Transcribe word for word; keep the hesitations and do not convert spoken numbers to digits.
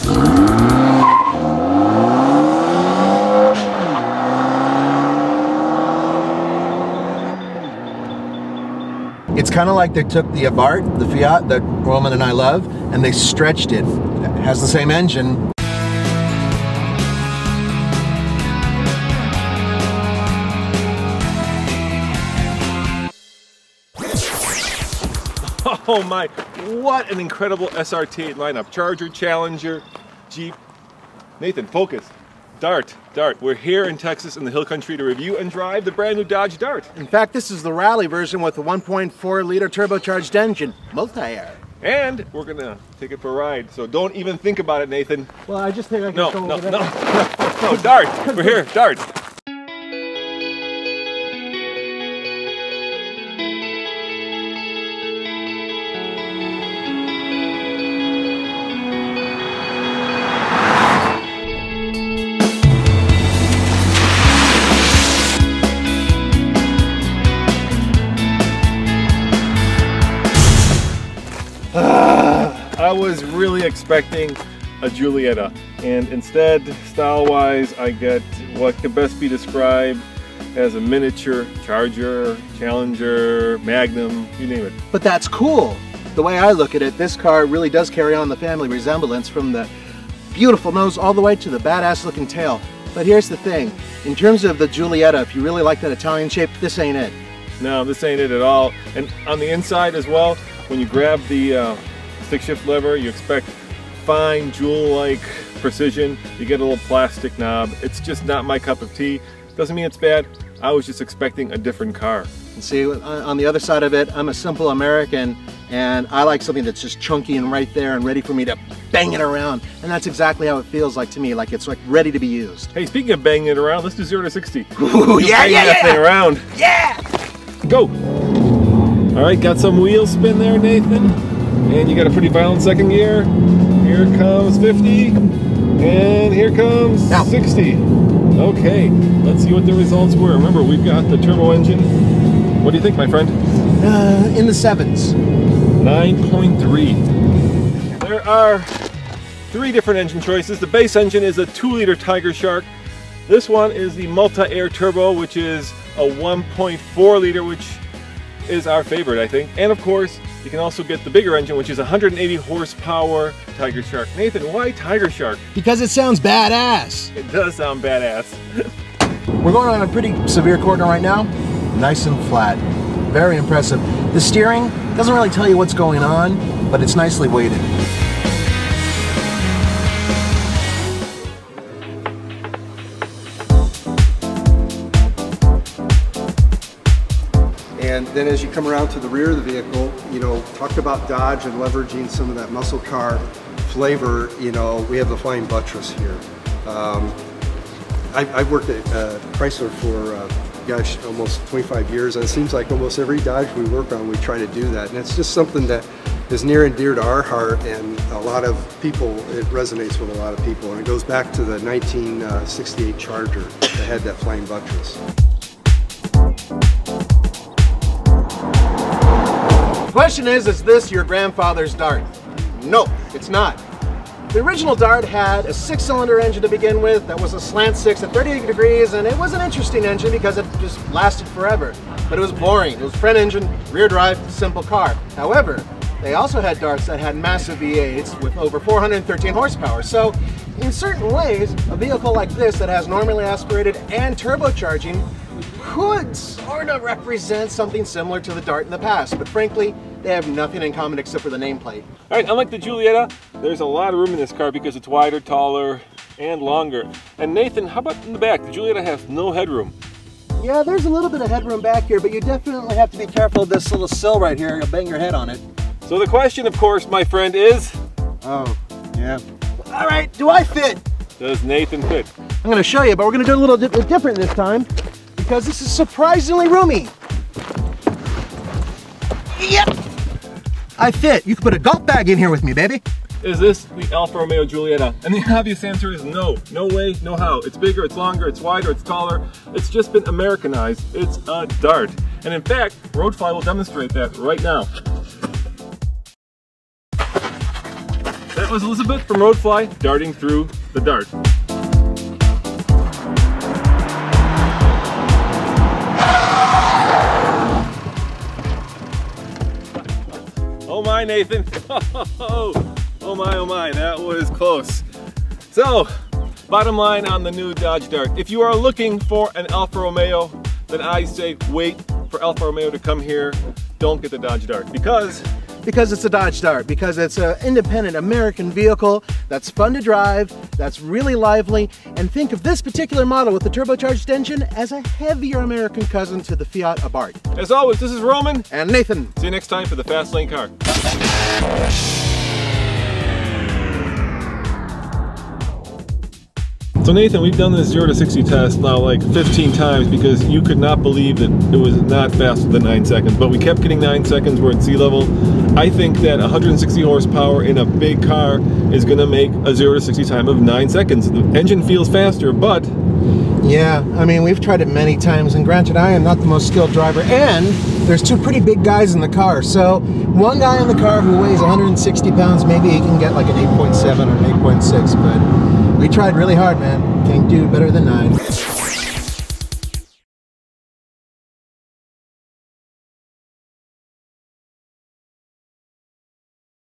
It's kind of like they took the Abarth, the Fiat that Roman and I love, and they stretched it. It has the same engine. Oh my, what an incredible S R T eight lineup. Charger, Challenger, Jeep. Nathan, focus. Dart, Dart. We're here in Texas in the Hill Country to review and drive the brand new Dodge Dart. In fact, this is the rally version with the one point four liter turbocharged engine, multi-air. And we're gonna take it for a ride, so don't even think about it, Nathan. Well, I just think I can No, go no, over no, there. no, no, Dart, we're here, Dart. I was really expecting a Giulietta, and instead, style-wise, I get what could best be described as a miniature Charger, Challenger, Magnum, you name it. But that's cool. The way I look at it, this car really does carry on the family resemblance from the beautiful nose all the way to the badass looking tail. But here's the thing, in terms of the Giulietta, if you really like that Italian shape, this ain't it. No, this ain't it at all. And on the inside as well, when you grab the uh, stick shift lever, you expect fine jewel-like precision. You get a little plastic knob. It's just not my cup of tea. Doesn't mean it's bad. I was just expecting a different car. And see, on the other side of it, I'm a simple American, and I like something that's just chunky and right there and ready for me to bang it around. And that's exactly how it feels like to me, like it's like ready to be used. Hey, speaking of banging it around, let's do zero to sixty. Ooh, yeah, yeah, that yeah. thing around. Yeah! Go! All right, got some wheel spin there, Nathan. And you got a pretty violent second gear. Here comes fifty, and here comes now. sixty. Okay, let's see what the results were. Remember, we've got the turbo engine. What do you think, my friend? Uh, in the sevens. nine point three. There are three different engine choices. The base engine is a two liter Tiger Shark. This one is the multi-air turbo, which is a one point four liter, which is our favorite, I think. And of course, you can also get the bigger engine, which is one hundred eighty horsepower Tiger Shark. Nathan, why Tiger Shark? Because it sounds badass. It does sound badass. We're going on a pretty severe corner right now. Nice and flat. Very impressive. The steering doesn't really tell you what's going on, but it's nicely weighted. And then as you come around to the rear of the vehicle, you know, talked about Dodge and leveraging some of that muscle car flavor, you know, we have the flying buttress here. Um, I, I've worked at uh, Chrysler for, uh, gosh, almost twenty-five years, and it seems like almost every Dodge we work on, we try to do that. And it's just something that is near and dear to our heart, and a lot of people, it resonates with a lot of people. And it goes back to the nineteen sixty-eight Charger that had that flying buttress. The question is, is this your grandfather's Dart? No, it's not. The original Dart had a six-cylinder engine to begin with that was a slant six at thirty degrees, and it was an interesting engine because it just lasted forever. But it was boring. It was front engine, rear drive, simple car. However, they also had Darts that had massive V eights with over four hundred thirteen horsepower. So, in certain ways, a vehicle like this that has normally aspirated and turbocharging could sort of represent something similar to the Dart in the past, but frankly, they have nothing in common except for the nameplate. All right, unlike the Giulietta, there's a lot of room in this car because it's wider, taller, and longer. And Nathan, how about in the back? The Giulietta has no headroom. Yeah, there's a little bit of headroom back here, but you definitely have to be careful of this little sill right here. You'll bang your head on it. So the question, of course, my friend, is... Oh, yeah. All right, do I fit? Does Nathan fit? I'm going to show you, but we're going to do a little di different this time because this is surprisingly roomy. Yep. I fit. You can put a golf bag in here with me, baby. Is this the Alfa Romeo Giulietta? And the obvious answer is no. No way, no how. It's bigger, it's longer, it's wider, it's taller. It's just been Americanized. It's a Dart. And in fact, Roadfly will demonstrate that right now. That was Elizabeth from Roadfly, darting through the Dart. Oh my, Nathan. Oh my, oh my, that was close. So, bottom line on the new Dodge Dart. If you are looking for an Alfa Romeo, then I say wait for Alfa Romeo to come here. Don't get the Dodge Dart because Because it's a Dodge Dart, because it's an independent American vehicle that's fun to drive, that's really lively, and think of this particular model with the turbocharged engine as a heavier American cousin to the Fiat Abarth. as always, this is Roman. And Nathan. See you next time for the Fast Lane Car. So Nathan, we've done this zero to sixty test now like fifteen times because you could not believe that it was not faster than nine seconds, but we kept getting nine seconds, we're at sea level. I think that one hundred sixty horsepower in a big car is gonna make a zero to sixty time of nine seconds. The engine feels faster, but Yeah, I mean, we've tried it many times, and granted, I am not the most skilled driver, and there's two pretty big guys in the car. So one guy in the car who weighs one hundred sixty pounds, maybe he can get like an eight point seven or an eight point six, but we tried really hard, man. Can't do better than nine.